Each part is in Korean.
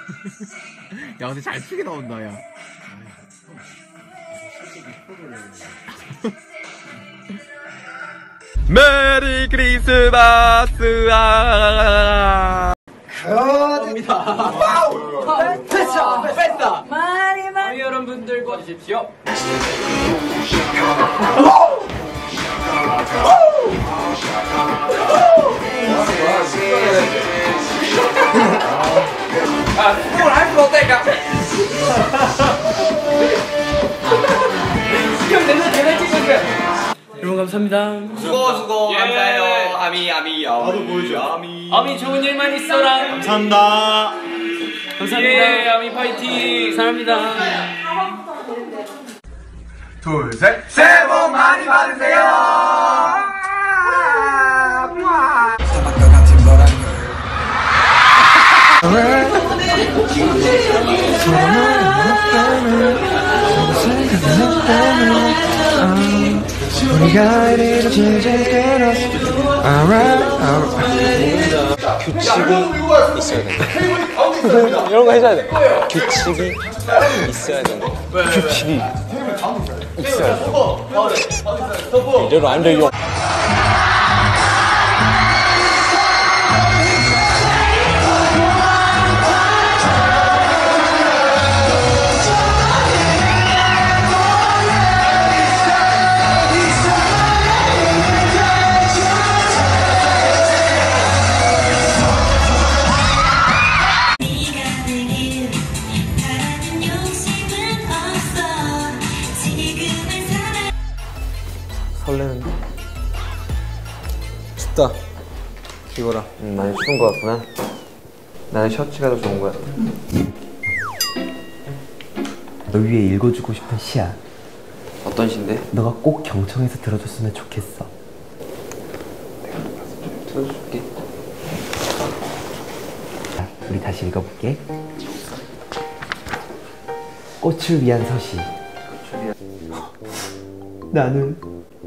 야 근데 잘 추게 나온다 야. 메리 크리스마스 아. 감사합니다. 됐어, 뺐다. 많이 여러분들과 주십시오. 아, 수고를 할 수 없다니까. 형 내날 찍었어요. 여러분 감사합니다. 수고 감사해요. 아미 나도 보여줘. 아미 좋은 일만 있어라. 감사합니다. 예, 아미 파이팅. 사랑합니다. 둘, 셋. 새해 복 많이 받으세요. 우리가 이리로 제일 끌었어. 규칙이 있어야 돼. 이런 거 해줘야 돼. 규칙이 있어야 된다. 규칙이 있어야 돼. 이대로 안 돼요. 설레는데? 춥다. 이거라. 많이 추운 거 같구나. 나는 셔츠가 더 좋은 거 같아. 너 위에 읽어주고 싶은 시야. 어떤 시인데? 너가 꼭 경청해서 들어줬으면 좋겠어. 내가 좀 틀어줄게. 우리 다시 읽어볼게. 꽃을 위한 서시. 나는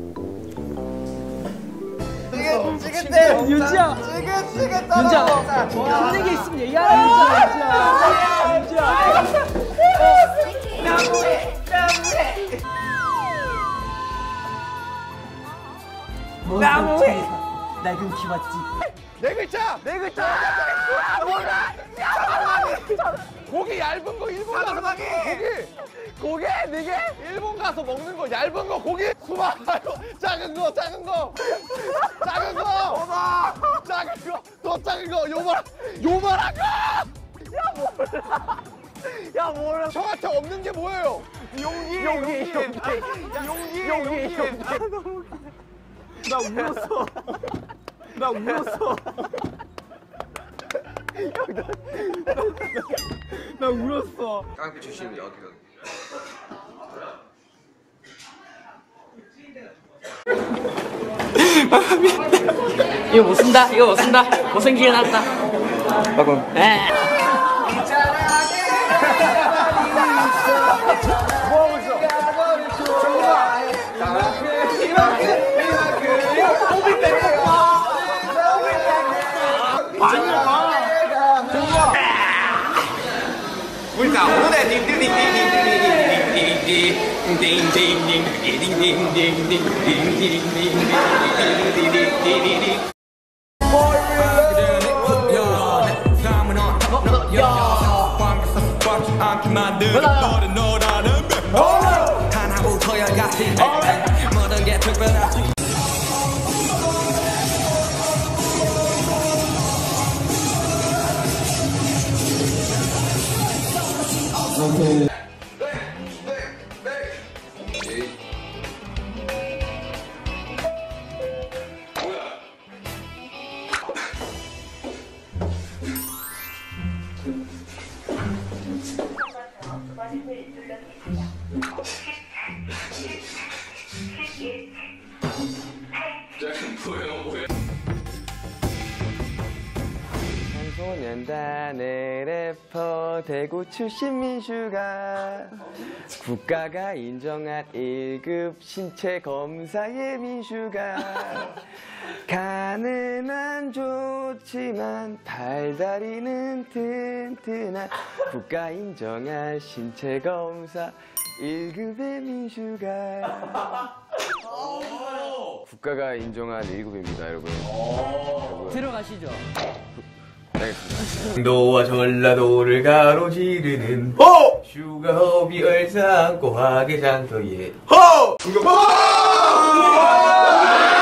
윤지야. 윤지야. 힘든 게 있으면 얘기하라. 윤지야. 나무에 낡은 키 맞지? 네 글자. 몰라. 고기 얇은 거 일본 가서 먹는 거 고기 4개. 일본 가서 먹는 거 얇은 거 고기. 수박 작은 거 더 작은 거 요만한 거. 야 몰라. 저한테 없는 게 뭐예요? 용기. 나 울었어. 나 울었어. 깡패 출신인데 어떻게 이거 못 쓴다. 못생기게 나왔다. 우리 다 오늘 소년단의 래퍼 대구 출신 민슈가 국가가 인정한 1급 신체 검사의 민슈가 가는안 좋지만 발다리는 튼튼한 국가 인정한 신체 검사 1급의 민슈가 국가가 인정한 1급입니다 여러분. 들어가시죠. 경도와 전라도를 가로지르는 슈가허비 얼상고 화개장터에